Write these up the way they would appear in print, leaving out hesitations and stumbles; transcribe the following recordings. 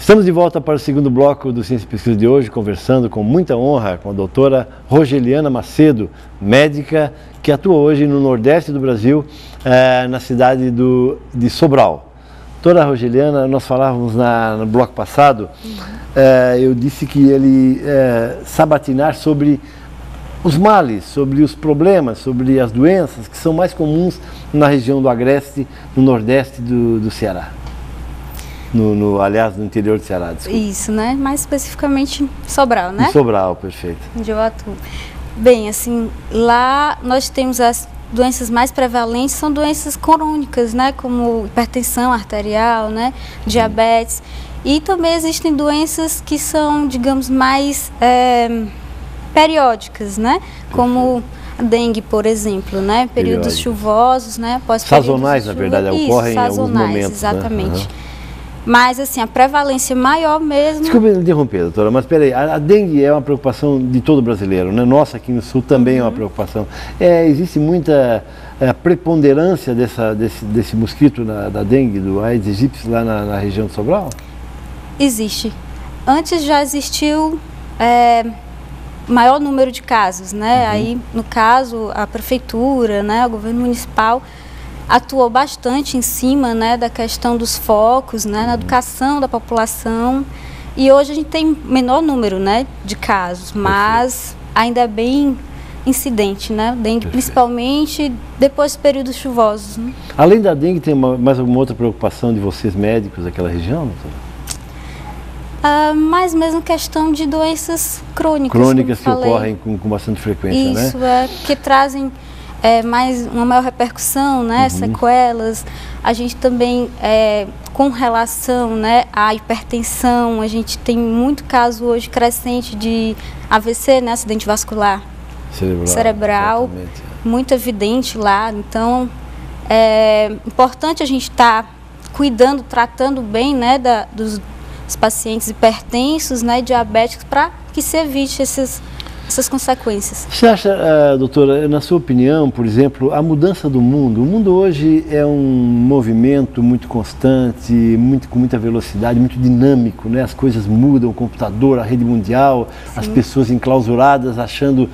Estamos de volta para o segundo bloco do Ciência e Pesquisa de hoje, conversando com muita honra com a doutora Rogeliana Macedo, médica que atua hoje no Nordeste do Brasil, na cidade de Sobral. Doutora Rogeliana, nós falávamos no bloco passado, eu disse que ele sabatinar sobre os males, sobre os problemas, sobre as doenças que são mais comuns na região do Agreste, no Nordeste do Ceará. Aliás, no interior do Ceará, desculpa. Isso, né? Mais especificamente Sobral, né? Em Sobral, perfeito. Onde eu atuo. Bem, assim, lá nós temos as doenças mais prevalentes, são doenças crônicas, né? Como hipertensão arterial, né? Diabetes. E também existem doenças que são, digamos, mais periódicas, né? Como a dengue, por exemplo, né? Períodos chuvosos, né? Sazonais, na verdade, ocorrem em alguns momentos. Exatamente. Né? Mas, assim, a prevalência maior mesmo... Desculpe me interromper, doutora, mas peraí, a dengue é uma preocupação de todo brasileiro, né? Nossa, aqui no Sul também é uma preocupação. Existe muita preponderância desse mosquito da dengue, do Aedes aegypti, lá na região de Sobral? Existe. Antes já existiu maior número de casos, né? Aí, no caso, a prefeitura, né, o governo municipal atuou bastante em cima, né, da questão dos focos, né, na educação da população. E hoje a gente tem menor número, né, de casos, mas ainda é bem incidente, né? Dengue, principalmente depois dos períodos chuvosos. Né? Além da dengue, tem mais alguma outra preocupação de vocês médicos daquela região, doutora? Mas mesmo questão de doenças crônicas. Crônicas que ocorrem com bastante frequência, né? Isso, que trazem uma maior repercussão, né? Sequelas. A gente também, com relação, né, à hipertensão, a gente tem muito caso hoje crescente de AVC, né? Acidente vascular cerebral, muito evidente lá. Então, é importante a gente estar cuidando, tratando bem, né, dos pacientes hipertensos, né, diabéticos, para que se evite essas consequências. Você acha, doutora, na sua opinião, por exemplo, a mudança do mundo? O mundo hoje é um movimento muito constante, com muita velocidade, muito dinâmico, né? As coisas mudam, o computador, a rede mundial, as pessoas enclausuradas, achando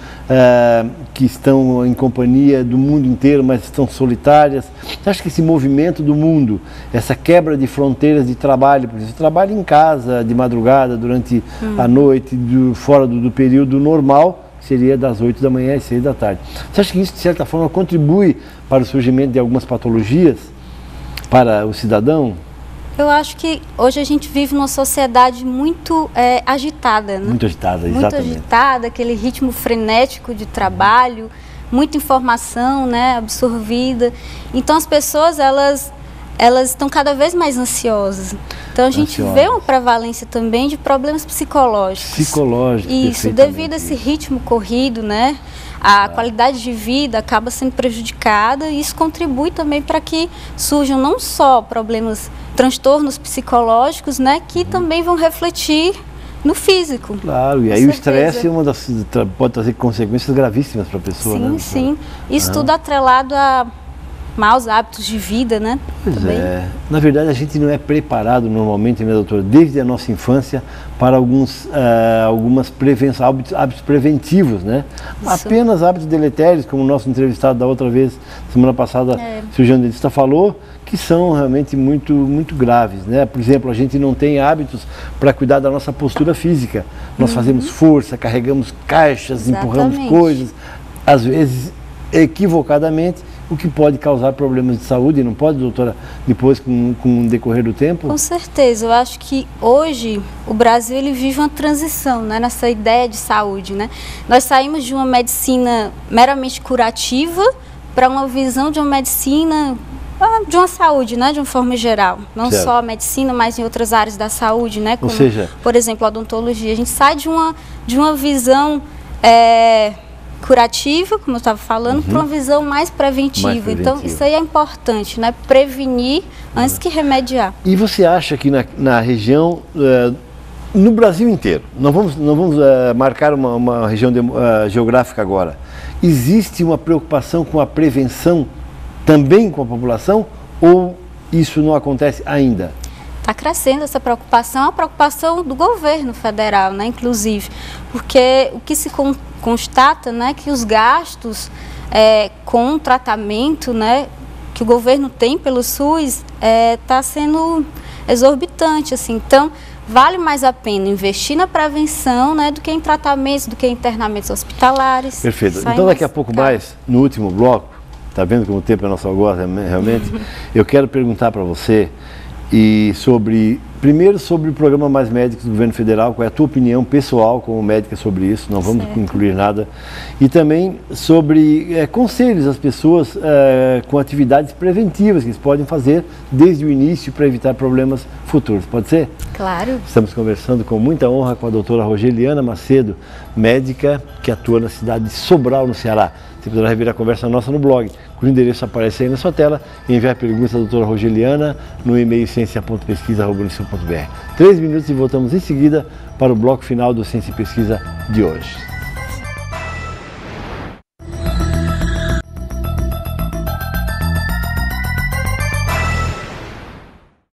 que estão em companhia do mundo inteiro, mas estão solitárias. Você acha que esse movimento do mundo, essa quebra de fronteiras de trabalho, por exemplo, trabalho em casa, de madrugada, durante a noite, fora do período normal, seria das 8 da manhã às 6 da tarde. Você acha que isso, de certa forma, contribui para o surgimento de algumas patologias para o cidadão? Eu acho que hoje a gente vive numa sociedade muito agitada, né? Muito agitada, exatamente. Muito agitada, aquele ritmo frenético de trabalho, muita informação, né, absorvida. Então as pessoas, elas estão cada vez mais ansiosas. Então a gente vê uma prevalência também de problemas psicológicos. Psicológicos, isso, devido a esse ritmo corrido, né? A qualidade de vida acaba sendo prejudicada e isso contribui também para que surjam não só transtornos psicológicos, né? Que também vão refletir no físico. Claro, e aí o estresse pode trazer consequências gravíssimas para a pessoa, né? Sim. Isso tudo atrelado a maus hábitos de vida, né? Pois na verdade a gente não é preparado normalmente, né, doutora, desde a nossa infância para algumas hábitos preventivos, né? Isso. Apenas hábitos deletérios, como o nosso entrevistado da outra vez, semana passada, o cirurgião dentista falou, que são realmente muito, muito graves, né? Por exemplo, a gente não tem hábitos para cuidar da nossa postura física. Nós fazemos força, carregamos caixas, empurramos coisas, às vezes equivocadamente, o que pode causar problemas de saúde, não pode, doutora, depois com o decorrer do tempo? Com certeza, eu acho que hoje o Brasil ele vive uma transição, né, nessa ideia de saúde, né? Nós saímos de uma medicina meramente curativa para uma visão de uma medicina, de uma saúde, né, de uma forma geral. Não só a medicina, mas em outras áreas da saúde, né? Como, por exemplo, a odontologia. A gente sai de uma visão curativa, como eu estava falando, para uma visão mais preventiva. Então, isso aí é importante, né? Prevenir antes que remediar. E você acha que na região, no Brasil inteiro, não vamos marcar uma região geográfica agora, existe uma preocupação com a prevenção também com a população ou isso não acontece ainda? está crescendo essa preocupação, a preocupação do governo federal, né, inclusive, porque o que se constata, né, que os gastos com o tratamento, né, que o governo tem pelo SUS está sendo exorbitante, assim. Então, vale mais a pena investir na prevenção, né, do que em tratamentos, do que em internamentos hospitalares. Perfeito. Então, daqui a pouco mais, no último bloco, tá vendo como o tempo é nosso agora, realmente? Eu quero perguntar para você primeiro sobre o programa Mais Médicos do governo federal, qual é a tua opinião pessoal como médica sobre isso, não vamos incluir nada, e também sobre conselhos às pessoas com atividades preventivas que eles podem fazer desde o início para evitar problemas futuros, pode ser? Claro. Estamos conversando com muita honra com a doutora Rogeliana Macedo, médica que atua na cidade de Sobral, no Ceará. Você poderá rever a conversa nossa no blog, cujo endereço aparece aí na sua tela, e enviar perguntas à doutora Rogeliana no e-mail ciência.pesquisa@unisul.br. 3 minutos e voltamos em seguida para o bloco final do Ciência e Pesquisa de hoje.